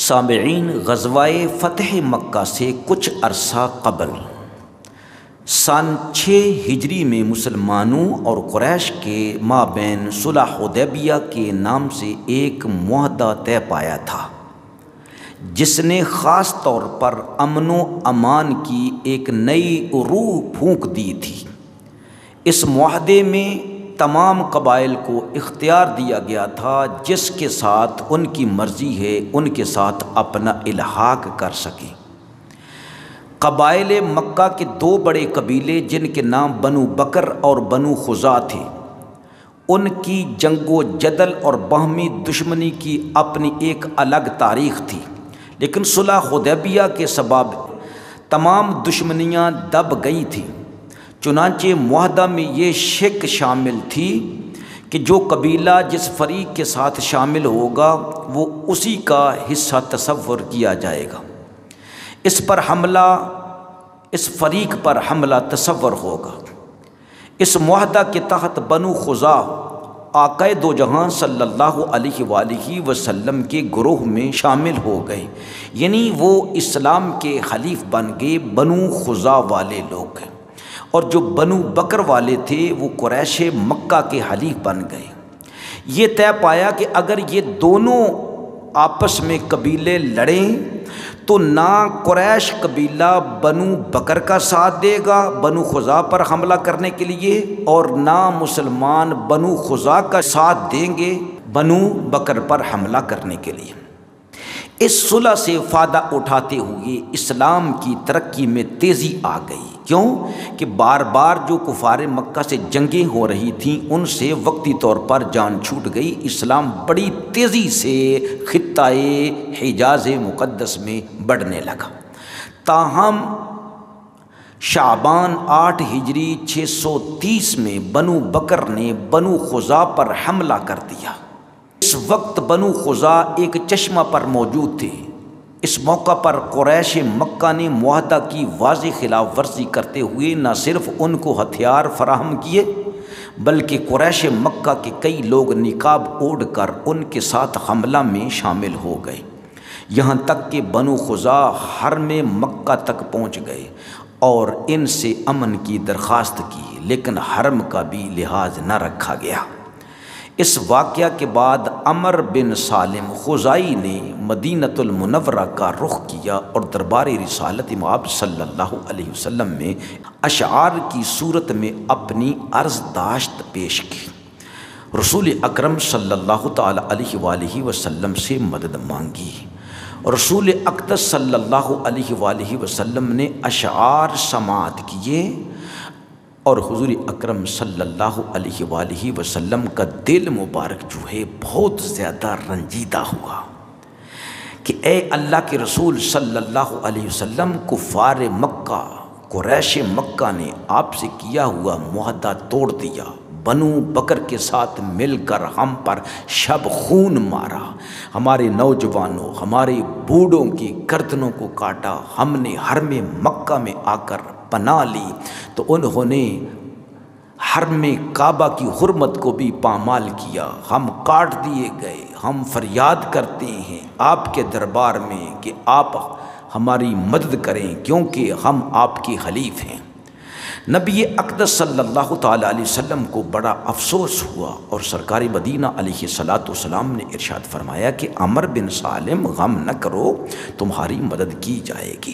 سامعین، غزوہ فتح مکہ سے کچھ عرصہ قبل سن 6 ہجری میں مسلمانوں اور قریش کے مابین صلح حدیبیہ کے نام سے ایک معاہدہ طے پایا تھا، جس نے خاص طور پر امن و امان کی ایک نئی روح پھونک دی تھی۔ اس معاہدے میں تمام قبائل کو اختیار دیا گیا تھا جس کے ساتھ ان کی مرضی ہے ان کے ساتھ اپنا الحاق کر سکیں۔ قبائل مکہ کے 2 بڑے قبیلے جن کے نام بنو بکر اور بنو خزاع تھے، ان کی جنگ و جدل اور باہمی دشمنی کی اپنی ایک الگ تاریخ تھی، لیکن صلح حدیبیہ کے سبب تمام دشمنیاں دب گئی تھیں۔ چنانچہ معاہدہ میں یہ شک شامل تھی کہ جو قبیلہ جس فریق کے ساتھ شامل ہوگا وہ اسی کا حصہ تصور کیا جائے گا، اس فریق پر حملہ تصور ہوگا۔ اس معاہدہ کے تحت بنو خزاع آقا دو جہاں صلی اللہ علیہ وآلہ وسلم کے گروہ میں شامل ہو گئے، یعنی وہ اسلام کے حلیف بن گئے، بنو خزاع والے لوگ، اور جو بنو بکر والے تھے وہ قریش مکہ کے حلیف بن گئے۔ یہ طے پایا کہ اگر یہ دونوں آپس میں قبیلے لڑیں تو نہ قریش قبیلہ بنو بکر کا ساتھ دے گا بنو خزاع پر حملہ کرنے کے لیے، اور نہ مسلمان بنو خزاع کا ساتھ دیں گے بنو بکر پر حملہ کرنے کے لیے۔ اس صلح سے فائدہ اٹھاتے ہوئے اسلام کی ترقی میں تیزی آ گئی، کیوں کہ بار بار جو کفار مکہ سے جنگیں ہو رہی تھیں ان سے وقتی طور پر جان چھوٹ گئی۔ اسلام بڑی تیزی سے خطہ حجاز مقدس میں بڑھنے لگا۔ تاہم شعبان 8 ہجری 630 میں بنو بکر نے بنو خزاع پر حملہ کر دیا۔ اس وقت بنو خزاع ایک چشمہ پر موجود تھے۔ اس موقع پر قریش مکہ نے معاہدہ کی واضح خلاف ورزی کرتے ہوئے نہ صرف ان کو ہتھیار فراہم کیے بلکہ قریش مکہ کے کئی لوگ نقاب اوڑھ کر ان کے ساتھ حملہ میں شامل ہو گئے، یہاں تک کہ بنو خزاع حرم مکہ تک پہنچ گئے اور ان سے امن کی درخواست کی، لیکن حرم کا بھی لحاظ نہ رکھا گیا۔ اس واقعہ کے بعد عمر بن سالم خزاعی نے مدینۃ المنورہ کا رخ کیا اور دربار رسالت مآب صلی اللہ علیہ وسلم میں اشعار کی صورت میں اپنی عرض داشت پیش کی۔ رسول اکرم صلی اللہ تعالی علیہ وآلہ وسلم سے مدد مانگی۔ رسول اقدس صلی اللہ علیہ وآلہ وسلم نے اشعار سماعت کیے اور حضور اکرم صلی اللہ علیہ وآلہ وسلم کا دل مبارک جو ہے بہت زیادہ رنجیدہ ہوا کہ اے اللہ کے رسول صلی اللہ علیہ وسلم، کفار مکہ قریش مکہ نے آپ سے کیا ہوا معاہدہ توڑ دیا، بنو بکر کے ساتھ مل کر ہم پر شب خون مارا، ہمارے نوجوانوں ہمارے بوڑھوں کی گردنوں کو کاٹا، ہم نے حرم مکہ میں آ کر پناہ لی تو انہوں نے حرم کعبہ کی حرمت کو بھی پامال کیا، ہم کاٹ دیے گئے۔ ہم فریاد کرتے ہیں آپ کے دربار میں کہ آپ ہماری مدد کریں کیونکہ ہم آپ کے حلیف ہیں۔ نبی اقدس صلی اللہ تعالیٰ علیہ وسلم کو بڑا افسوس ہوا اور سرکار مدینہ علیہ الصلاۃ والسلام نے ارشاد فرمایا کہ عمر بن سالم غم نہ کرو، تمہاری مدد کی جائے گی۔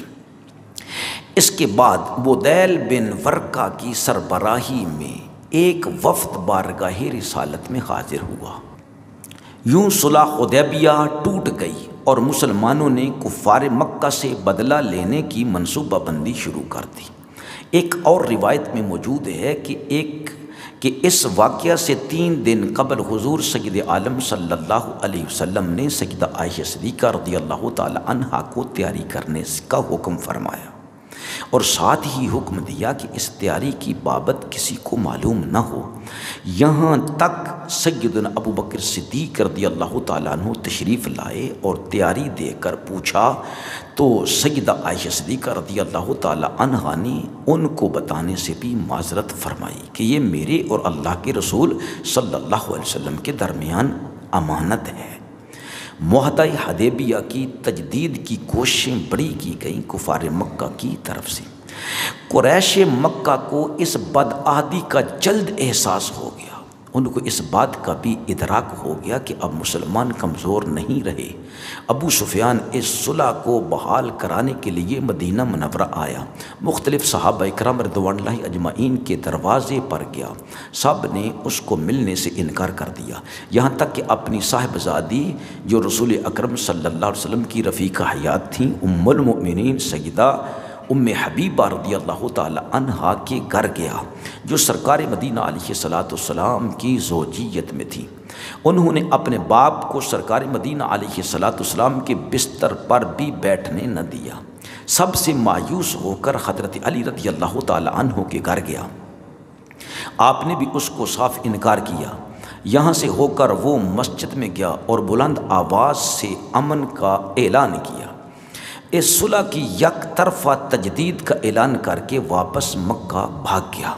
اس کے بعد بدیل بن ورقہ کی سربراہی میں ایک وفد بارگاہ رسالت میں حاضر ہوا۔ یوں صلح حدیبیہ ٹوٹ گئی اور مسلمانوں نے کفار مکہ سے بدلہ لینے کی منصوبہ بندی شروع کر دی۔ ایک اور روایت میں موجود ہے کہ اس واقعہ سے 3 دن قبل حضور سید عالم صلی اللہ علیہ وسلم نے سیدہ عائشہ صدیقہ رضی اللہ تعالی عنہا کو تیاری کرنے کا حکم فرمایا اور ساتھ ہی حکم دیا کہ اس تیاری کی بابت کسی کو معلوم نہ ہو، یہاں تک سیدنا ابو بکر صدیق رضی اللہ تعالیٰ عنہ تشریف لائے اور تیاری دے کر پوچھا تو سیدہ عائشہ صدیقہ رضی اللہ تعالیٰ عنہ نے ان کو بتانے سے بھی معذرت فرمائی کہ یہ میرے اور اللہ کے رسول صلی اللہ علیہ وسلم کے درمیان امانت ہے۔ معاہدہ حدیبیہ کی تجدید کی کوششیں بڑی کی گئیں کفار مکہ کی طرف سے۔ قریش مکہ کو اس بدعہدی کا جلد احساس ہو گیا، ان کو اس بات کا بھی ادراک ہو گیا کہ اب مسلمان کمزور نہیں رہے۔ ابو سفیان اس صلح کو بحال کرانے کے لیے مدینہ منورہ آیا، مختلف صحابہ اکرام رضوان اللہ اجمعین کے دروازے پر گیا، سب نے اس کو ملنے سے انکار کر دیا، یہاں تک کہ اپنی صاحبزادی جو رسول اکرم صلی اللہ علیہ وسلم کی رفیقہ حیات تھیں، ام المؤمنین سیدہ ام حبیبہ رضی اللہ تعالی عنہا کے گھر گیا، جو سرکار مدینہ علیہ السلام کی زوجیت میں تھی۔ انہوں نے اپنے باپ کو سرکار مدینہ علیہ السلام کے بستر پر بھی بیٹھنے نہ دیا۔ سب سے مایوس ہو کر حضرت علی رضی اللہ تعالی عنہ کے گھر گیا، آپ نے بھی اس کو صاف انکار کیا۔ یہاں سے ہو کر وہ مسجد میں گیا اور بلند آواز سے امن کا اعلان کیا، اس صلح کی یک طرفہ تجدید کا اعلان کر کے واپس مکہ بھاگ گیا۔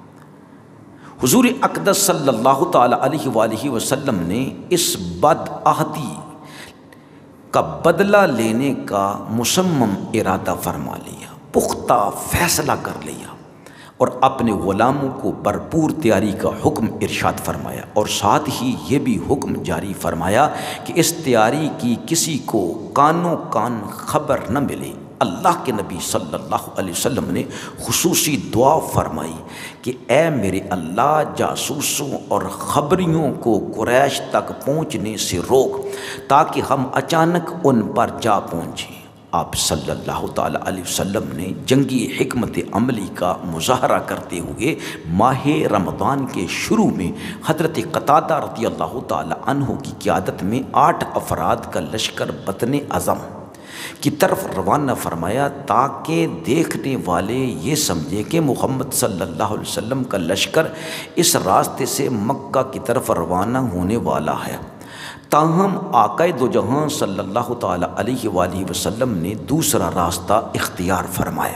حضور اقدس صلی اللہ تعالی علیہ وآلہ وسلم نے اس بدعہدی کا بدلہ لینے کا مصمم ارادہ فرما لیا، پختہ فیصلہ کر لیا، اور اپنے غلاموں کو بھرپور تیاری کا حکم ارشاد فرمایا، اور ساتھ ہی یہ بھی حکم جاری فرمایا کہ اس تیاری کی کسی کو کانوں کان خبر نہ ملے۔ اللہ کے نبی صلی اللہ علیہ وسلم نے خصوصی دعا فرمائی کہ اے میرے اللہ، جاسوسوں اور خبریوں کو قریش تک پہنچنے سے روک تاکہ ہم اچانک ان پر جا پہنچیں۔ آپ صلی اللہ تعالیٰ علیہ وسلم نے جنگی حکمت عملی کا مظاہرہ کرتے ہوئے ماہ رمضان کے شروع میں حضرت قتادہ رضی اللہ تعالیٰ عنہ کی قیادت میں 8 افراد کا لشکر بطن اعظم کی طرف روانہ فرمایا، تاکہ دیکھنے والے یہ سمجھے کہ محمد صلی اللہ علیہ وسلم کا لشکر اس راستے سے مکہ کی طرف روانہ ہونے والا ہے۔ تاہم آقا دو جہاں صلی اللہ تعالی علیہ وآلہ وسلم نے دوسرا راستہ اختیار فرمایا۔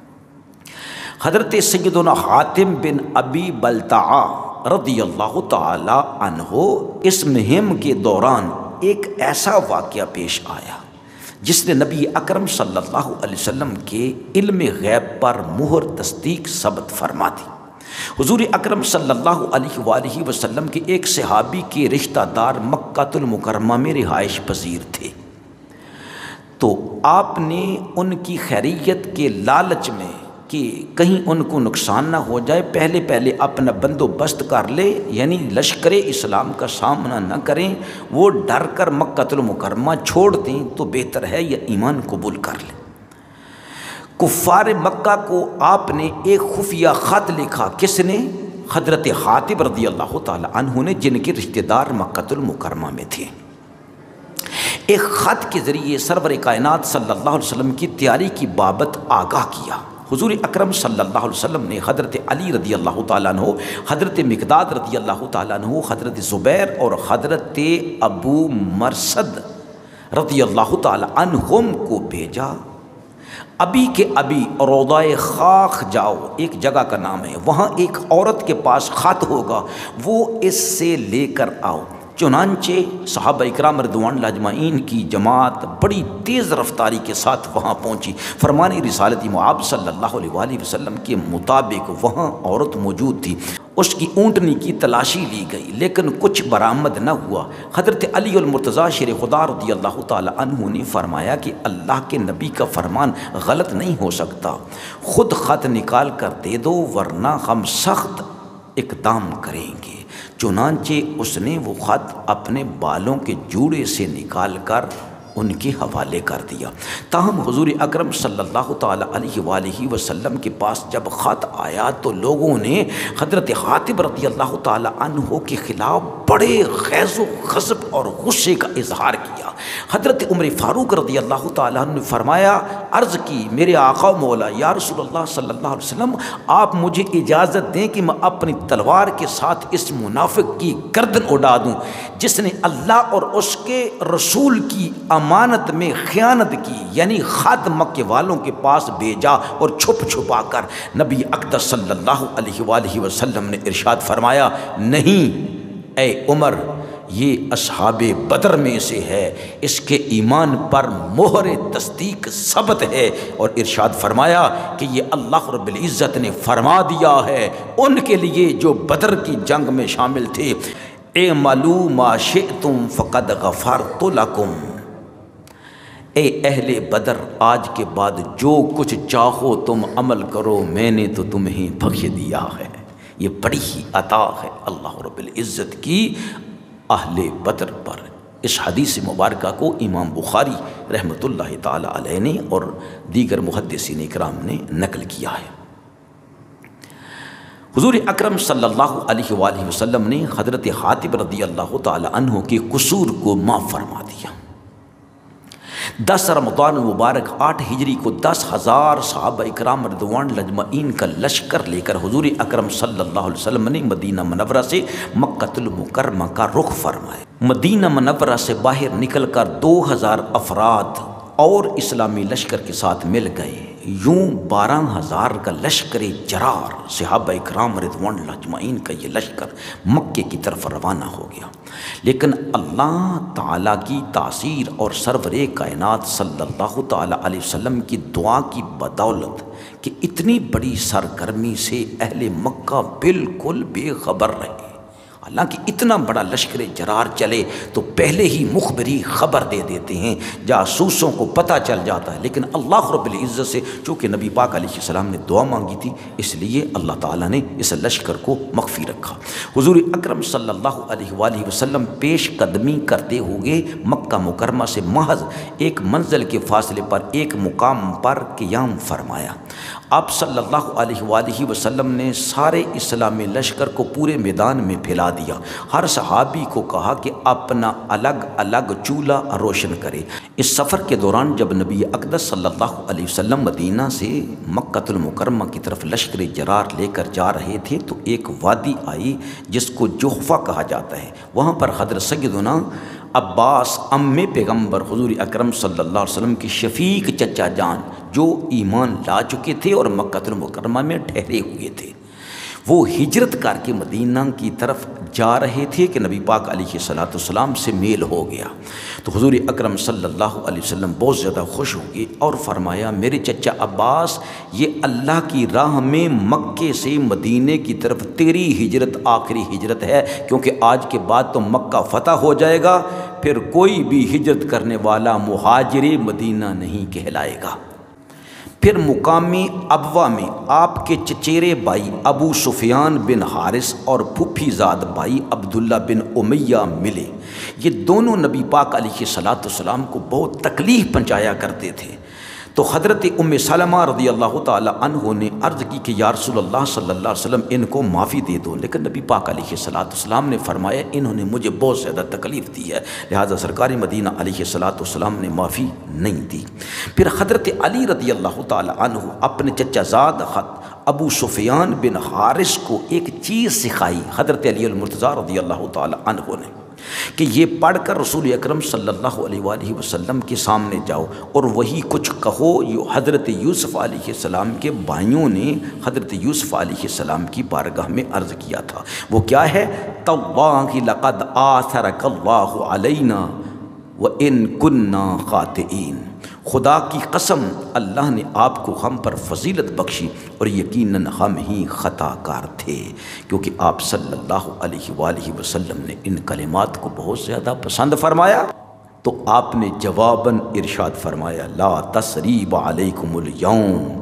حضرت سیدنا حاتم بن ابی بلتعہ رضی اللہ تعالی عنہ اس مہم کے دوران ایک ایسا واقعہ پیش آیا جس نے نبی اکرم صلی اللہ علیہ وسلم کے علم غیب پر مہر تصدیق ثبت فرما دی۔ حضور اکرم صلی اللہ علیہ وآلہ وسلم کے ایک صحابی کے رشتہ دار مکہ المکرمہ میں رہائش پذیر تھے، تو آپ نے ان کی خیریت کے لالچ میں کہ کہیں ان کو نقصان نہ ہو جائے، پہلے اپنا بندوبست کر لے، یعنی لشکر اسلام کا سامنا نہ کریں، وہ ڈر کر مکہ المکرمہ چھوڑ دیں تو بہتر ہے، یا ایمان قبول کر لیں۔ کفار مکہ کو آپ نے ایک خفیہ خط لکھا، کس نے؟ حضرت حاتم رضی اللہ تعالی عنہ نے، جن کے رشتہ دار مکہ المکرمہ میں تھے۔ ایک خط کے ذریعے سرور کائنات صلی اللہ علیہ وسلم کی تیاری کی بابت آگاہ کیا۔ حضور اکرم صلی اللہ علیہ وسلم نے حضرت علی رضی اللہ تعالیٰ عنہ، حضرت مقداد رضی اللہ تعالیٰ عنہ، حضرت زبیر اور حضرت ابو مرثد رضی اللہ تعالیٰ عنہم کو بھیجا، ابھی کے ابھی روضہ خاک جاؤ، ایک جگہ کا نام ہے، وہاں ایک عورت کے پاس خط ہوگا، وہ اس سے لے کر آؤ۔ چنانچہ صحابہ اکرام رضوان اللہ اجمعین کی جماعت بڑی تیز رفتاری کے ساتھ وہاں پہنچی۔ فرمان رسالت مآب صلی اللہ علیہ وآلہ وسلم کے مطابق وہاں عورت موجود تھی، اس کی اونٹنی کی تلاشی لی گئی لیکن کچھ برآمد نہ ہوا۔ حضرت علی المرتضیٰ شیر خدا رضی اللہ تعالی عنہ نے فرمایا کہ اللہ کے نبی کا فرمان غلط نہیں ہو سکتا، خود خط نکال کر دے دو ورنہ ہم سخت اقدام کریں گے۔ چنانچہ اس نے وہ خط اپنے بالوں کے جوڑے سے نکال کر ان کے حوالے کر دیا۔ تاہم حضور اکرم صلی اللہ تعالی علیہ وآلہ وسلم کے پاس جب خط آیا تو لوگوں نے حضرت حاتم رضی اللہ تعالی عنہ کے خلاف بڑے غیظ و غضب اور غصے کا اظہار کیا۔ حضرت عمر فاروق رضی اللہ تعالیٰ عنہ نے فرمایا، عرض کی، میرے آقا مولا یا رسول اللہ صلی اللہ علیہ وسلم، آپ مجھے اجازت دیں کہ میں اپنی تلوار کے ساتھ اس منافق کی گردن اڑا دوں جس نے اللہ اور اس کے رسول کی امانت میں خیانت کی، یعنی خط مکے والوں کے پاس بھیجا اور چھپ چھپا کر۔ نبی اقدس صلی اللہ علیہ وآلہ وسلم نے ارشاد فرمایا، نہیں اے عمر، یہ اصحاب بدر میں سے ہے، اس کے ایمان پر مہر تصدیق ثبت ہے، اور ارشاد فرمایا کہ یہ اللہ رب العزت نے فرما دیا ہے ان کے لیے جو بدر کی جنگ میں شامل تھے، اعملوا ما شئتم فقد غفرت لکم۔ اے اہل بدر، آج کے بعد جو کچھ چاہو تم عمل کرو، میں نے تو تمہیں بخش دیا ہے۔ یہ بڑی ہی عطا ہے اللہ رب العزت کی اہل بدر پر۔ اس حدیث مبارکہ کو امام بخاری رحمۃ اللہ تعالی علیہ نے اور دیگر محدثین اکرام نے نقل کیا ہے۔ حضور اکرم صلی اللہ علیہ وآلہ وسلم نے حضرت حاتب رضی اللہ تعالی عنہ کے قصور کو معاف فرما دیا۔ 10 رمضان المبارک 8 ہجری کو 10,000 صحابہ اکرام رضوان اجمعین کا لشکر لے کر حضور اکرم صلی اللہ علیہ وسلم نے مدینہ منورہ سے مکۃ المکرمہ کا رخ فرمایا۔ مدینہ منورہ سے باہر نکل کر 2000 افراد اور اسلامی لشکر کے ساتھ مل گئے۔ یوں 12,000 کا لشکر جرار صحابہ اکرام رضوان اللہ اجمعین کا یہ لشکر مکے کی طرف روانہ ہو گیا۔ لیکن اللہ تعالیٰ کی تاثیر اور سرور کائنات صلی اللہ تعالیٰ علیہ وسلم کی دعا کی بدولت کہ اتنی بڑی سرگرمی سے اہل مکہ بالکل بے خبر رہے۔ حالانکہ اتنا بڑا لشکر جرار چلے تو پہلے ہی مخبری خبر دے دیتے ہیں، جاسوسوں کو پتہ چل جاتا ہے، لیکن اللہ رب العزت سے چونکہ نبی پاک علیہ السلام نے دعا مانگی تھی، اس لیے اللہ تعالیٰ نے اس لشکر کو مخفی رکھا۔ حضور اکرم صلی اللہ علیہ وآلہ وسلم پیش قدمی کرتے ہوئے مکہ مکرمہ سے محض ایک منزل کے فاصلے پر ایک مقام پر قیام فرمایا۔ آپ صلی اللہ علیہ وآلہ وسلم نے سارے اسلامی لشکر کو پورے میدان میں پھیلا دیا۔ ہر صحابی کو کہا کہ اپنا الگ الگ چولہا روشن کرے۔ اس سفر کے دوران جب نبی اقدس صلی اللہ علیہ وسلم مدینہ سے مکۃ المکرمہ کی طرف لشکر جرار لے کر جا رہے تھے تو ایک وادی آئی جس کو جحفہ کہا جاتا ہے۔ وہاں پر حضرت سیدنا عباس ام پیغمبر حضور اکرم صلی اللہ علیہ وسلم کی شفیق چچا جان جو ایمان لا چکے تھے اور مکۃ المکرمہ میں ٹھہرے ہوئے تھے، وہ ہجرت کر کے مدینہ کی طرف جا رہے تھے کہ نبی پاک علیہ السلام سے میل ہو گیا۔ تو حضور اکرم صلی اللہ علیہ وسلم بہت زیادہ خوش ہو گئے اور فرمایا، میرے چچا عباس، یہ اللہ کی راہ میں مکے سے مدینے کی طرف تیری ہجرت آخری ہجرت ہے، کیونکہ آج کے بعد تو مکہ فتح ہو جائے گا، پھر کوئی بھی ہجرت کرنے والا مہاجر مدینہ نہیں کہلائے گا۔ پھر مقامی ابوا میں آپ کے چچیرے بھائی ابو سفیان بن حارث اور پھپھی زاد بھائی عبداللہ بن امیہ ملے۔ یہ دونوں نبی پاک علیہ السلام کو بہت تکلیف پہنچایا کرتے تھے۔ تو حضرت ام سلمہ رضی اللہ تعالی عنہ نے عرض کی کہ یا رسول اللہ صلی اللہ علیہ وسلم ان کو معافی دے دو، لیکن نبی پاک علیہ السلام نے فرمایا انہوں نے مجھے بہت زیادہ تکلیف دی ہے، لہذا سرکار مدینہ علیہ السلام نے معافی نہیں دی۔ پھر حضرت علی رضی اللہ تعالی عنہ اپنے چچا زاد ابو سفیان بن حارث کو ایک چیز سکھائی حضرت علی المرتضیٰ رضی اللہ تعالی عنہ نے کہ یہ پڑھ کر رسول اکرم صلی اللہ علیہ وآلہ وسلم کے سامنے جاؤ اور وہی کچھ کہو جو حضرت یوسف علیہ السلام کے بھائیوں نے حضرت یوسف علیہ السلام کی بارگاہ میں عرض کیا تھا۔ وہ کیا ہے؟ تاللہ لقد آثرک اللہ علینا وَإِن كُنَّا خَاطِئِينَ، خدا کی قسم اللہ نے آپ کو ہم پر فضیلت بخشی اور یقیناً ہم ہی خطا کار تھے، کیونکہ آپ صلی اللہ علیہ وآلہ وسلم نے ان کلمات کو بہت زیادہ پسند فرمایا۔ تو آپ نے جواباً ارشاد فرمایا لا تثریب علیکم الیوم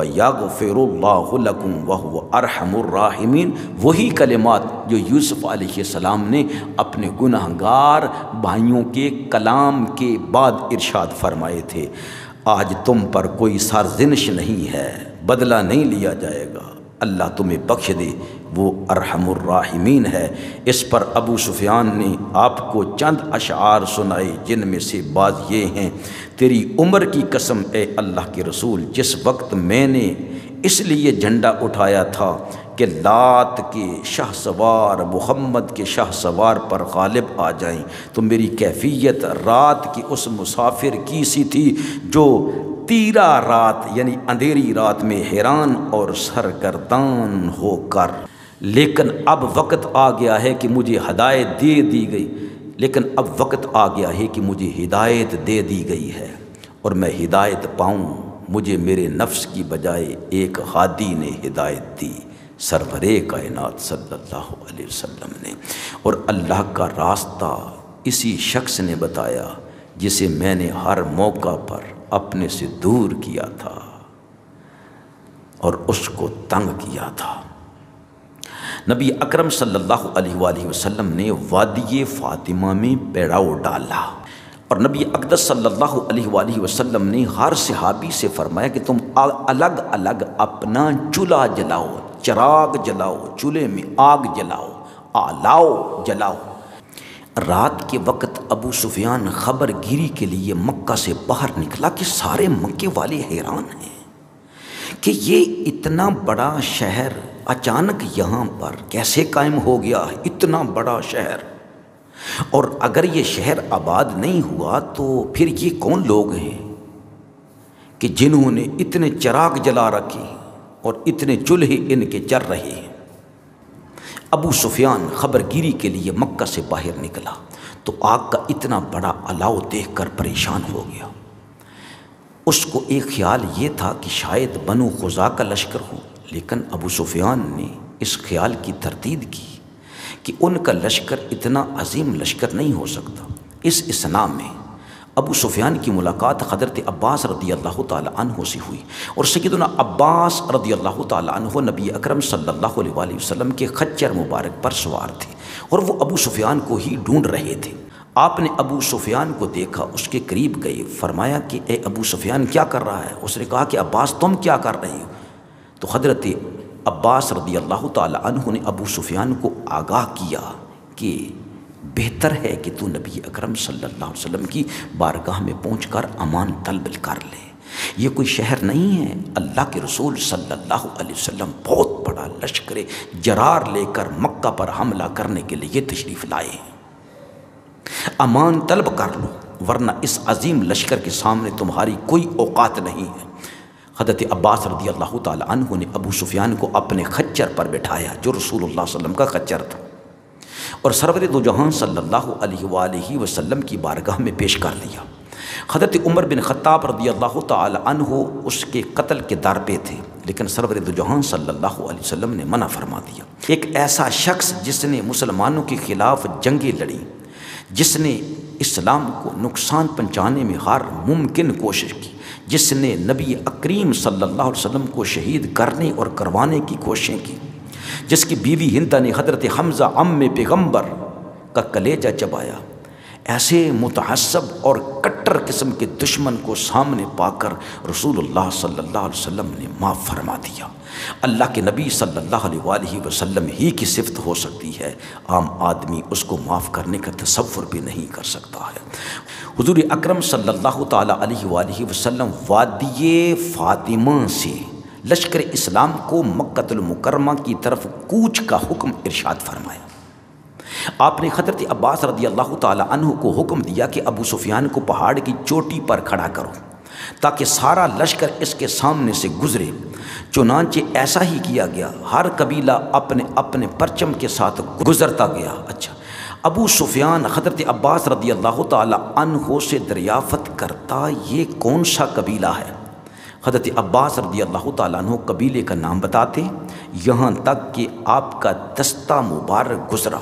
ویغفر اللہ لکم وہو ارحم الراحمین، وہی کلمات جو یوسف علیہ السلام نے اپنے گنہگار بھائیوں کے کلام کے بعد ارشاد فرمائے تھے۔ آج تم پر کوئی سرزنش نہیں ہے، بدلہ نہیں لیا جائے گا، اللہ تمہیں بخش دے، وہ ارحم الراحمین ہے۔ اس پر ابو سفیان نے آپ کو چند اشعار سنائے، جن میں سے بعض یہ ہیں: تیری عمر کی قسم اے اللہ کے رسول، جس وقت میں نے اس لیے جھنڈا اٹھایا تھا کہ لات کے شاہ سوار محمد کے شاہ سوار پر غالب آ جائیں، تو میری کیفیت رات کی اس مسافر کی سی تھی جو تیرا رات یعنی اندھیری رات میں حیران اور سرگردان ہو کر، لیکن اب وقت آ گیا ہے کہ مجھے ہدایت دے دی گئی لیکن اب وقت آ گیا ہے کہ مجھے ہدایت دے دی گئی ہے، اور میں ہدایت پاؤں، مجھے میرے نفس کی بجائے ایک ہادی نے ہدایت دی، سرور کائنات صلی اللہ علیہ وسلم نے، اور اللہ کا راستہ اسی شخص نے بتایا جسے میں نے ہر موقع پر اپنے سے دور کیا تھا اور اس کو تنگ کیا تھا۔ نبی اکرم صلی اللہ علیہ وآلہ وسلم نے وادی فاطمہ میں پیڑاؤ ڈالا، اور نبی اقدس صلی اللہ علیہ وآلہ وسلم نے ہر صحابی سے فرمایا کہ تم الگ الگ اپنا چولہا جلاؤ، چراغ جلاؤ، چولہے میں آگ جلاؤ، آلاؤ جلاؤ۔ رات کے وقت ابو سفیان خبر گیری کے لیے مکہ سے باہر نکلا کہ سارے مکے والے حیران ہیں کہ یہ اتنا بڑا شہر اچانک یہاں پر کیسے قائم ہو گیا ہے، اتنا بڑا شہر، اور اگر یہ شہر آباد نہیں ہوا تو پھر یہ کون لوگ ہیں کہ جنہوں نے اتنے چراغ جلا رکھے اور اتنے چولہے ان کے جل رہے ہیں۔ ابو سفیان خبر گیری کے لیے مکہ سے باہر نکلا تو آگ کا اتنا بڑا الاؤ دیکھ کر پریشان ہو گیا۔ اس کو ایک خیال یہ تھا کہ شاید بنو خزاع کا لشکر ہو، لیکن ابو سفیان نے اس خیال کی تردید کی کہ ان کا لشکر اتنا عظیم لشکر نہیں ہو سکتا۔ اس اثناء میں ابو سفیان کی ملاقات حضرت عباس رضی اللہ تعالی عنہ سے ہوئی، اور سیدنا عباس رضی اللہ تعالی عنہ نبی اکرم صلی اللہ علیہ وآلہ وسلم کے خچر مبارک پر سوار تھے، اور وہ ابو سفیان کو ہی ڈھونڈ رہے تھے۔ آپ نے ابو سفیان کو دیکھا، اس کے قریب گئے، فرمایا کہ اے ابو سفیان کیا کر رہا ہے؟ اس نے کہا کہ عباس تم کیا کر رہے ہو؟ تو حضرت عباس رضی اللہ تعالی عنہ نے ابو سفیان کو آگاہ کیا کہ بہتر ہے کہ تو نبی اکرم صلی اللہ علیہ وسلم کی بارگاہ میں پہنچ کر امان طلب کر لے، یہ کوئی شہر نہیں ہے، اللہ کے رسول صلی اللہ علیہ وسلم بہت بڑا لشکر جرار لے کر مکہ پر حملہ کرنے کے لیے تشریف لائے ہیں، امان طلب کر لو ورنہ اس عظیم لشکر کے سامنے تمہاری کوئی اوقات نہیں ہے۔ حضرت عباس رضی اللہ تعالی عنہ نے ابو سفیان کو اپنے خچر پر بٹھایا جو رسول اللہ صلی اللہ علیہ وسلم کا خچر تھا، اور سرور دو جہاں صلی اللہ علیہ وآلہ وسلم کی بارگاہ میں پیش کر دیا۔ حضرت عمر بن خطاب رضی اللہ تعالی عنہ اس کے قتل کے در پہ تھے، لیکن سرور دو جہاں صلی اللہ علیہ وسلم نے منع فرما دیا۔ ایک ایسا شخص جس نے مسلمانوں کے خلاف جنگیں لڑیں، جس نے اسلام کو نقصان پہنچانے میں ہر ممکن کوشش کی، جس نے نبی اکریم صلی اللہ علیہ وسلم کو شہید کرنے اور کروانے کی کوششیں کی، جس کی بیوی ہندہ نے حضرت حمزہ عم پیغمبر کا کلیجہ چبایا، ایسے متعصب اور کٹر قسم کے دشمن کو سامنے پا کر رسول اللہ صلی اللہ علیہ وسلم نے معاف فرما دیا۔ اللہ کے نبی صلی اللہ علیہ وآلہ وسلم ہی کی صفت ہو سکتی ہے، عام آدمی اس کو معاف کرنے کا تصور بھی نہیں کر سکتا ہے۔ حضور اکرم صلی اللہ تعالی علیہ وآلہ وسلم وادی فاطمہ سے لشکر اسلام کو مکہ المکرمہ کی طرف کوچ کا حکم ارشاد فرمایا۔ آپ نے حضرت عباس رضی اللہ تعالی عنہ کو حکم دیا کہ ابو سفیان کو پہاڑ کی چوٹی پر کھڑا کرو تاکہ سارا لشکر اس کے سامنے سے گزرے۔ چنانچہ ایسا ہی کیا گیا، ہر قبیلہ اپنے اپنے پرچم کے ساتھ گزرتا گیا۔ اچھا، ابو سفیان حضرت عباس رضی اللہ تعالی عنہ سے دریافت کرتا یہ کون سا قبیلہ ہے؟ حضرت عباس رضی اللہ تعالیٰ عنہ قبیلے کا نام بتاتے، یہاں تک کہ آپ کا دستہ مبارک گزرا۔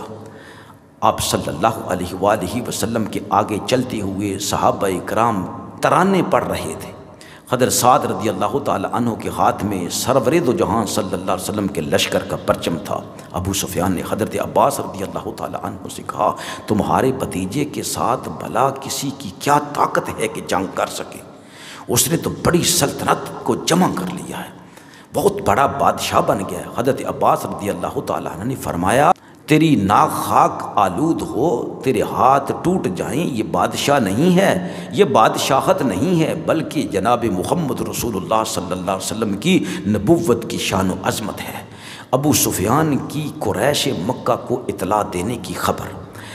آپ صلی اللہ علیہ وآلہ وسلم کے آگے چلتے ہوئے صحابہ کرام ترانے پڑھ رہے تھے۔ حضرت سعد رضی اللہ تعالیٰ عنہ کے ہاتھ میں سرور دو جہاں صلی اللہ علیہ وسلم کے لشکر کا پرچم تھا۔ ابو سفیان نے حضرت عباس رضی اللہ تعالیٰ عنہ سے کہا، تمہارے بھتیجے کے ساتھ بھلا کسی کی کیا طاقت ہے کہ جنگ کر سکے؟ اس نے تو بڑی سلطنت کو جمع کر لیا ہے، بہت بڑا بادشاہ بن گیا ہے۔ حضرت عباس رضی اللہ تعالیٰ عنہ نے فرمایا، تیری ناک خاک آلود ہو، تیرے ہاتھ ٹوٹ جائیں، یہ بادشاہ نہیں ہے، یہ بادشاہت نہیں ہے، بلکہ جناب محمد رسول اللہ صلی اللہ علیہ وسلم کی نبوت کی شان و عظمت ہے۔ ابو سفیان کی قریش مکہ کو اطلاع دینے کی خبر،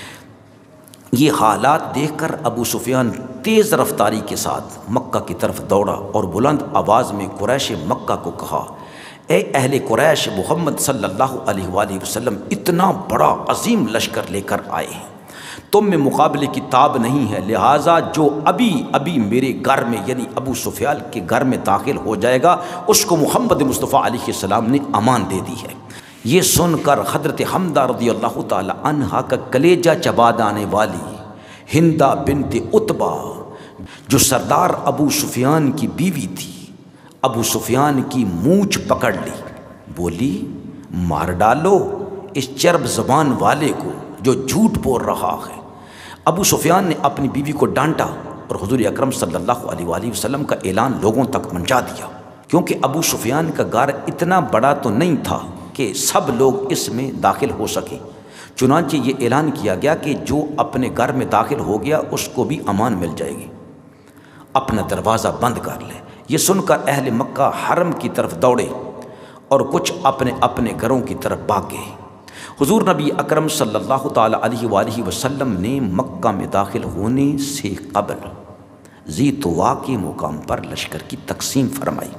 یہ حالات دیکھ کر ابو سفیان تیز رفتاری کے ساتھ مکہ کی طرف دوڑا اور بلند آواز میں قریش مکہ کو کہا، اے اہل قریش، محمد صلی اللہ علیہ وآلہ وسلم اتنا بڑا عظیم لشکر لے کر آئے ہیں، تم میں مقابلے کی تاب نہیں ہے، لہٰذا جو ابھی ابھی میرے گھر میں یعنی ابو سفیان کے گھر میں داخل ہو جائے گا اس کو محمد مصطفیٰ علیہ السلام نے امان دے دی ہے۔ یہ سن کر حضرت حمدہ رضی اللہ تعالی عنہا کا کلیجہ چبا جانے والی ہندہ بنت عتبہ جو سردار ابو سفیان کی بیوی تھی، ابو سفیان کی مونچھ پکڑ لی، بولی مار ڈالو اس چرب زبان والے کو جو جھوٹ بول رہا ہے۔ ابو سفیان نے اپنی بیوی کو ڈانٹا اور حضور اکرم صلی اللہ علیہ وآلہ وسلم کا اعلان لوگوں تک پہنچا دیا، کیونکہ ابو سفیان کا گھر اتنا بڑا تو نہیں تھا کہ سب لوگ اس میں داخل ہو سکیں، چنانچہ یہ اعلان کیا گیا کہ جو اپنے گھر میں داخل ہو گیا اس کو بھی امان مل جائے گی، اپنا دروازہ بند کر لے۔ یہ سن کر اہل مکہ حرم کی طرف دوڑے اور کچھ اپنے اپنے گھروں کی طرف بھاگ گئے۔ حضور نبی اکرم صلی اللہ تعالی علیہ وآلہ وسلم نے مکہ میں داخل ہونے سے قبل ذی طوا کے مقام پر لشکر کی تقسیم فرمائی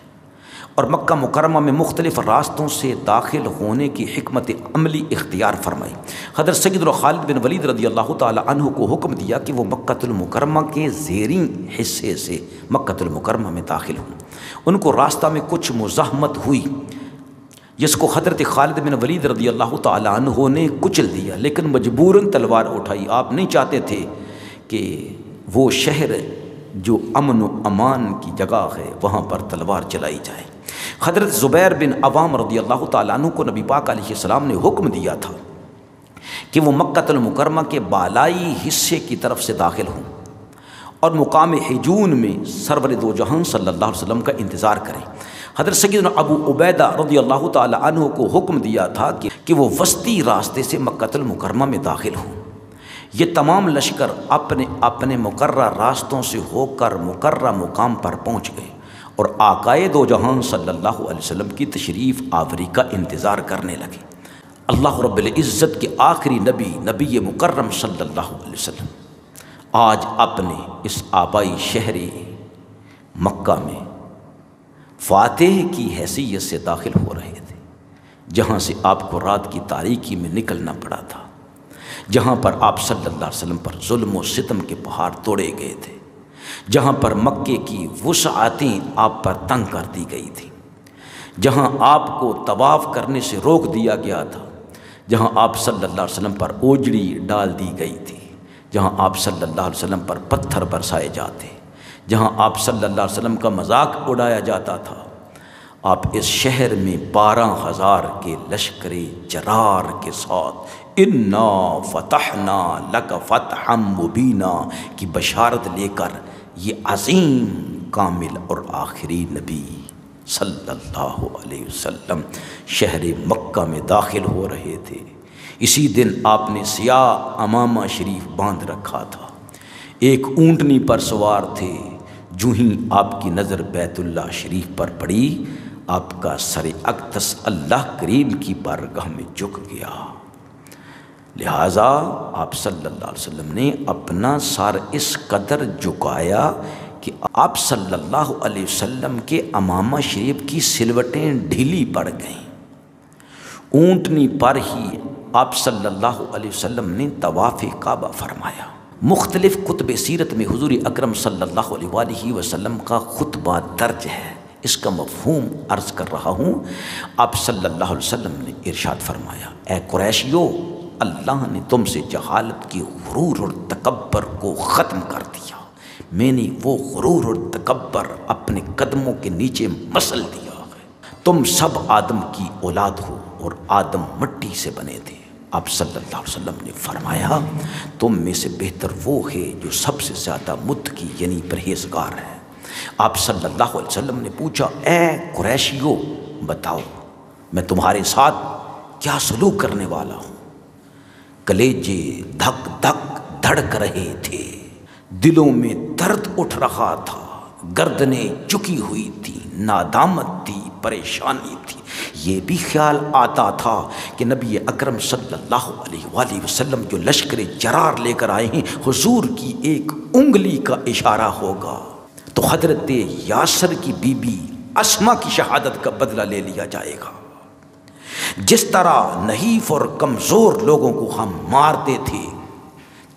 اور مکہ مکرمہ میں مختلف راستوں سے داخل ہونے کی حکمت عملی اختیار فرمائی۔ حضرت سیدنا خالد بن ولید رضی اللہ تعالی عنہ کو حکم دیا کہ وہ مکہ المکرمہ کے زیریں حصے سے مکہ المکرمہ میں داخل ہوں۔ ان کو راستہ میں کچھ مزاحمت ہوئی جس کو حضرت خالد بن ولید رضی اللہ تعالی عنہ نے کچل دیا، لیکن مجبوراً تلوار اٹھائی۔ آپ نہیں چاہتے تھے کہ وہ شہر جو امن و امان کی جگہ ہے وہاں پر تلوار چلائی جائے۔ حضرت زبیر بن عوام رضی اللہ تعالیٰ عنہ کو نبی پاک علیہ السلام نے حکم دیا تھا کہ وہ مکہ المکرمہ کے بالائی حصے کی طرف سے داخل ہوں اور مقام حجون میں سرور دو جہان صلی اللہ علیہ وسلم کا انتظار کریں۔ حضرت سیدنا ابو عبیدہ رضی اللہ تعالیٰ عنہ کو حکم دیا تھا کہ وہ وسطی راستے سے مکہ المکرمہ میں داخل ہوں۔ یہ تمام لشکر اپنے اپنے مقررہ راستوں سے ہو کر مقررہ مقام پر پہنچ گئے اور آقائے دو جہان صلی اللہ علیہ وسلم کی تشریف آوری کا انتظار کرنے لگے۔ اللہ رب العزت کے آخری نبی مکرم صلی اللہ علیہ وسلم آج اپنے اس آبائی شہر مکہ میں فاتح کی حیثیت سے داخل ہو رہے تھے، جہاں سے آپ کو رات کی تاریکی میں نکلنا پڑا تھا، جہاں پر آپ صلی اللہ علیہ وسلم پر ظلم و ستم کے پہاڑ توڑے گئے تھے، جہاں پر مکے کی وسعتیں آپ پر تنگ کر دی گئی تھیں، جہاں آپ کو طواف کرنے سے روک دیا گیا تھا، جہاں آپ صلی اللہ علیہ وسلم پر اوجڑی ڈال دی گئی تھی، جہاں آپ صلی اللہ علیہ وسلم پر پتھر برسائے جاتے، جہاں آپ صلی اللہ علیہ وسلم کا مذاق اڑایا جاتا تھا، آپ اس شہر میں 12,000 کے لشکر جرار کے ساتھ انا فتحنا لک فتحا مبینا کی بشارت لے کر یہ عظیم کامل اور آخری نبی صلی اللہ علیہ وسلم شہر مکہ میں داخل ہو رہے تھے۔ اسی دن آپ نے سیاہ امامہ شریف باندھ رکھا تھا، ایک اونٹنی پر سوار تھے۔ جو ہی آپ کی نظر بیت اللہ شریف پر پڑی، آپ کا سر اقدس اللہ کریم کی بارگاہ میں جھک گیا۔ لہٰذا آپ صلی اللہ علیہ وسلم نے اپنا سر اس قدر جھکایا کہ آپ صلی اللہ علیہ وسلم کے امامہ شریف کی سلوٹیں ڈھیلی پڑ گئیں۔ اونٹنی پر ہی آپ صلی اللہ علیہ وسلم نے طواف کعبہ فرمایا۔ مختلف کتب سیرت میں حضور اکرم صلی اللہ علیہ وآلہ وسلم کا خطبہ درج ہے، اس کا مفہوم عرض کر رہا ہوں۔ آپ صلی اللہ علیہ وسلم نے ارشاد فرمایا، اے قریشیو، اللہ نے تم سے جہالت کی غرور اور تکبر کو ختم کر دیا۔ میں نے وہ غرور اور تکبر اپنے قدموں کے نیچے مسل دیا ہے۔ تم سب آدم کی اولاد ہو اور آدم مٹی سے بنے تھے۔ آپ صلی اللہ علیہ وسلم نے فرمایا، تم میں سے بہتر وہ ہے جو سب سے زیادہ متقی یعنی پرہیزگار ہے۔ آپ صلی اللہ علیہ وسلم نے پوچھا، اے قریشیو، بتاؤ میں تمہارے ساتھ کیا سلوک کرنے والا ہوں؟ کلیجے دھک دھک دھڑک رہے تھے، دلوں میں درد اٹھ رہا تھا، گردنیں جھکی ہوئی تھی، نادامت تھی، پریشانی تھی۔ یہ بھی خیال آتا تھا کہ نبی اکرم صلی اللہ علیہ وآلہ وسلم جو لشکر جرار لے کر آئے ہیں، حضور کی ایک انگلی کا اشارہ ہوگا تو حضرت یاسر کی بی بی اسما کی شہادت کا بدلہ لے لیا جائے گا۔ جس طرح نحیف اور کمزور لوگوں کو ہم مارتے تھے،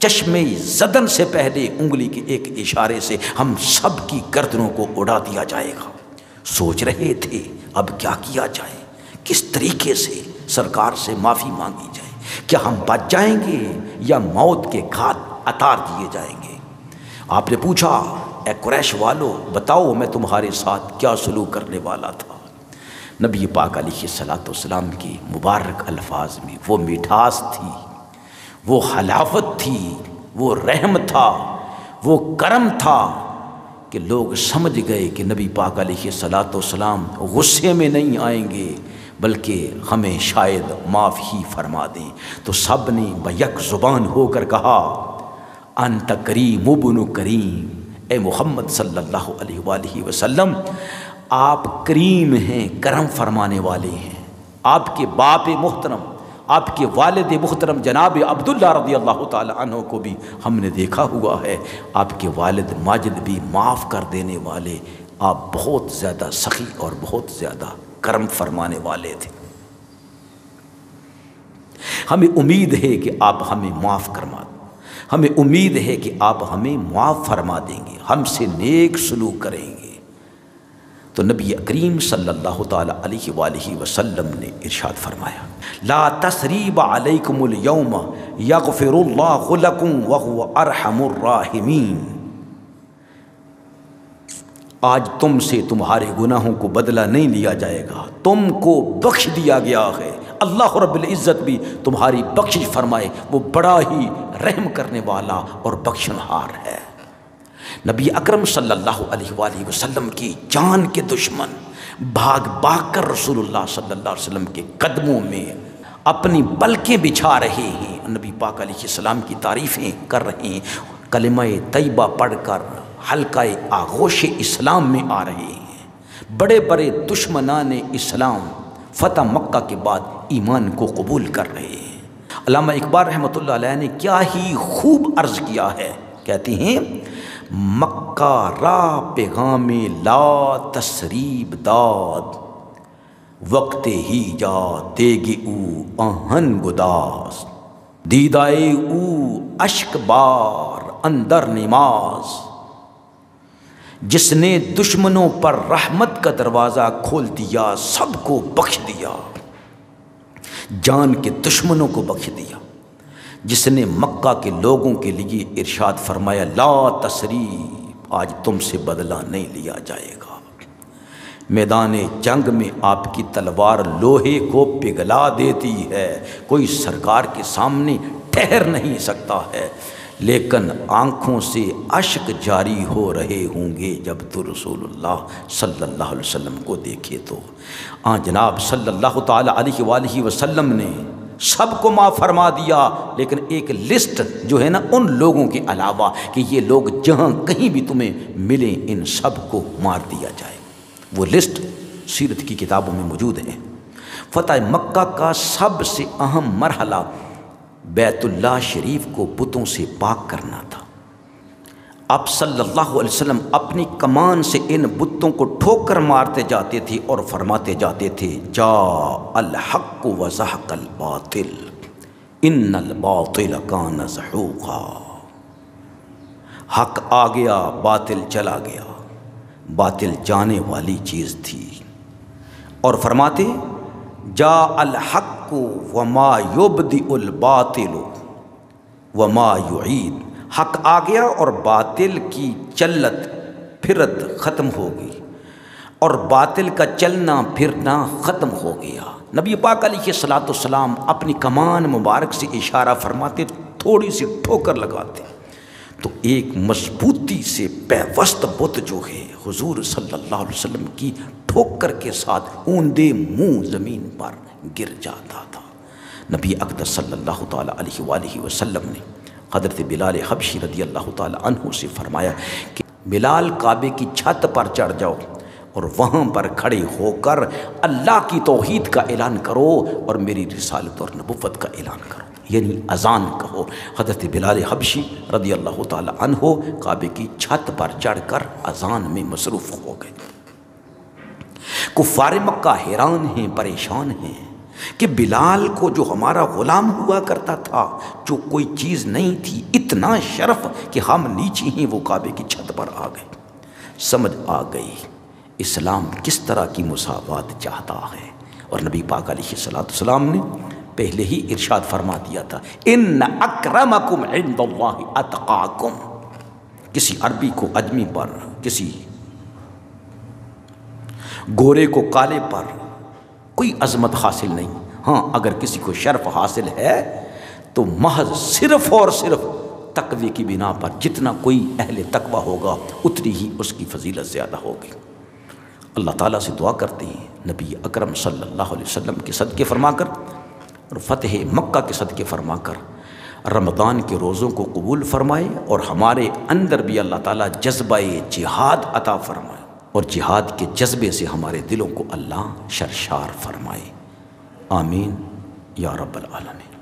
چشمے زدن سے پہلے انگلی کے ایک اشارے سے ہم سب کی گردنوں کو اڑا دیا جائے گا۔ سوچ رہے تھے اب کیا کیا جائے، کس طریقے سے سرکار سے معافی مانگی جائے، کیا ہم بچ جائیں گے یا موت کے گھاٹ اتار دیے جائیں گے۔ آپ نے پوچھا اے قریش والو بتاؤ میں تمہارے ساتھ کیا سلوک کرنے والا تھا۔ نبی پاک علیہ الصلوۃ والسلام کی مبارک الفاظ میں وہ مٹھاس تھی، وہ حلاوت تھی، وہ رحم تھا، وہ کرم تھا کہ لوگ سمجھ گئے کہ نبی پاک علیہ الصلوۃ والسلام غصے میں نہیں آئیں گے بلکہ ہمیں شاید معاف ہی فرما دیں۔ تو سب نے بیک زبان ہو کر کہا انت کریم ابن کریم، اے محمد صلی اللہ علیہ وآلہ وسلم آپ کریم ہیں، کرم فرمانے والے ہیں۔ آپ کے باپ محترم، آپ کے والد محترم جناب عبداللہ رضی اللہ تعالی عنہ کو بھی ہم نے دیکھا ہوا ہے، آپ کے والد ماجد بھی معاف کر دینے والے، آپ بہت زیادہ سخی اور بہت زیادہ کرم فرمانے والے تھے۔ ہمیں امید ہے کہ آپ ہمیں معاف فرما دیں، ہمیں امید ہے کہ آپ ہمیں معاف فرما دیں گے، ہم سے نیک سلوک کریں گے۔ تو نبی کریم صلی اللہ تعالی علیہ وآلہ وسلم نے ارشاد فرمایا لا تثریب علیکم اليوم یغفر اللہ لکم وہو ارحم الراحمین، آج تم سے تمہارے گناہوں کو بدلہ نہیں لیا جائے گا، تم کو بخش دیا گیا ہے، اللہ رب العزت بھی تمہاری بخشش فرمائے، وہ بڑا ہی رحم کرنے والا اور بخشنہار ہے۔ نبی اکرم صلی اللہ علیہ وآلہ وسلم کی جان کے دشمن بھاگ بھاگ کر رسول اللہ صلی اللہ علیہ وسلم کے قدموں میں اپنی پلکیں بچھا رہے ہیں، نبی پاک علیہ السلام کی تعریفیں کر رہے ہیں، کلمہ طیبہ پڑھ کر حلقہ آغوش اسلام میں آ رہے ہیں۔ بڑے بڑے دشمنان اسلام فتح مکہ کے بعد ایمان کو قبول کر رہے ہیں۔ علامہ اقبال رحمۃ اللہ علیہ نے کیا ہی خوب عرض کیا ہے، کہتے ہیں مکہ را پیغام لا تسریب داد، وقت ہی جا تیگ او آہن گداز، دیدائے او اشک بار اندر نماز، جس نے دشمنوں پر رحمت کا دروازہ کھول دیا سب کو بخش دیا، جان کے دشمنوں کو بخش دیا، جس نے مکہ کے لوگوں کے لیے ارشاد فرمایا لا تثریب، آج تم سے بدلہ نہیں لیا جائے گا۔ میدان جنگ میں آپ کی تلوار لوہے کو پگھلا دیتی ہے، کوئی سرکار کے سامنے ٹھہر نہیں سکتا ہے، لیکن آنکھوں سے اشک جاری ہو رہے ہوں گے جب تو رسول اللہ صلی اللہ علیہ وسلم کو دیکھے تو۔ جناب صلی اللہ تعالی علیہ وآلہ وسلم نے سب کو معاف فرما دیا، لیکن ایک لسٹ جو ہے نا ان لوگوں کے علاوہ کہ یہ لوگ جہاں کہیں بھی تمہیں ملیں ان سب کو مار دیا جائے، وہ لسٹ سیرت کی کتابوں میں موجود ہے۔ فتح مکہ کا سب سے اہم مرحلہ بیت اللہ شریف کو بتوں سے پاک کرنا تھا۔ آپ صلی اللہ علیہ وسلم اپنی کمان سے ان بتوں کو ٹھوک کر مارتے جاتے تھے اور فرماتے جاتے تھے جا الحق وزہق الباطل ان الباطل کان زہوقا، حق آ گیا باطل چلا گیا، باطل جانے والی چیز تھی، اور فرماتے جا الحق وما یبدئ الباطل وما یعید، حق آ گیا اور باطل کی چلت پھرت ختم ہو گئی اور باطل کا چلنا پھرنا ختم ہو گیا۔ نبی پاک علیہ الصلوۃ والسلام اپنی کمان مبارک سے اشارہ فرماتے، تھوڑی سی ٹھوکر لگاتے تو ایک مضبوطی سے پیوست بت جو ہے حضور صلی اللہ علیہ وسلم کی ٹھوکر کے ساتھ اوندے منہ زمین پر گر جاتا تھا۔ نبی اقدس صلی اللہ تعالی علیہ وآلہ وسلم نے حضرت بلال حبشی رضی اللہ تعالی عنہ سے فرمایا کہ بلال کعبے کی چھت پر چڑھ جاؤ اور وہاں پر کھڑے ہو کر اللہ کی توحید کا اعلان کرو اور میری رسالت اور نبوت کا اعلان کرو، یعنی اذان کہو۔ حضرت بلال حبشی رضی اللہ تعالی عنہ کعبے کی چھت پر چڑھ کر اذان میں مصروف ہو گئے۔ کفار مکہ حیران ہیں، پریشان ہیں، کہ بلال کو جو ہمارا غلام ہوا کرتا تھا، جو کوئی چیز نہیں تھی، اتنا شرف کہ ہم نیچے ہی وہ کعبے کی چھت پر آ گئے۔ سمجھ آ گئی اسلام کس طرح کی مساوات چاہتا ہے۔ اور نبی پاک علیہ الصلوۃ والسلام نے پہلے ہی ارشاد فرما دیا تھا، ان اکرمکم عند اللہ اتقاکم۔ کسی عربی کو عجمی پر، کسی گورے کو کالے پر کوئی عظمت حاصل نہیں۔ ہاں اگر کسی کو شرف حاصل ہے تو محض صرف اور صرف تقوی کی بنا پر، جتنا کوئی اہل تقوی ہوگا اتنی ہی اس کی فضیلت زیادہ ہوگی۔ اللہ تعالیٰ سے دعا کرتے ہیں نبی اکرم صلی اللہ علیہ وسلم کے صدقے فرما کر اور فتح مکہ کے صدقے فرما کر رمضان کے روزوں کو قبول فرمائے، اور ہمارے اندر بھی اللہ تعالیٰ جذبہ جہاد عطا فرمائے، اور جہاد کے جذبے سے ہمارے دلوں کو اللہ سرشار فرمائے۔ آمین یا رب العالمین۔